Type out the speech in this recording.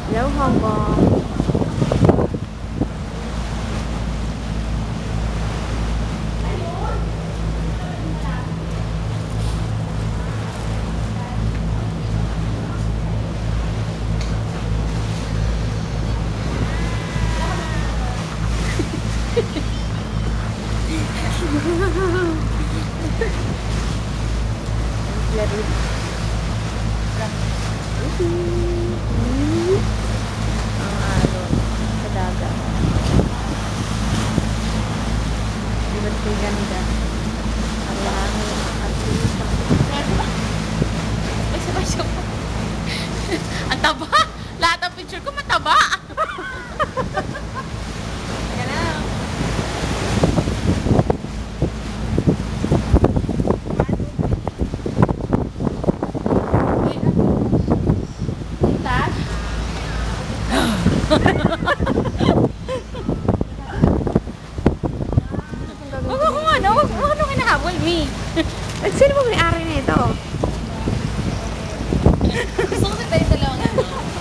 Hello, Hong Kong. Ang alon sa dagat. Di ba't kay ganda? Ang langit at lupa. Ay, sabay-sabay pa. Ang taba! Lahat ng picture ko mataba! Teka lang. Taas? Huwag ako ano, huwag nung hinahabol, me. At sino mo may-ari nito? Gusto ko sa tayo dalawang ano.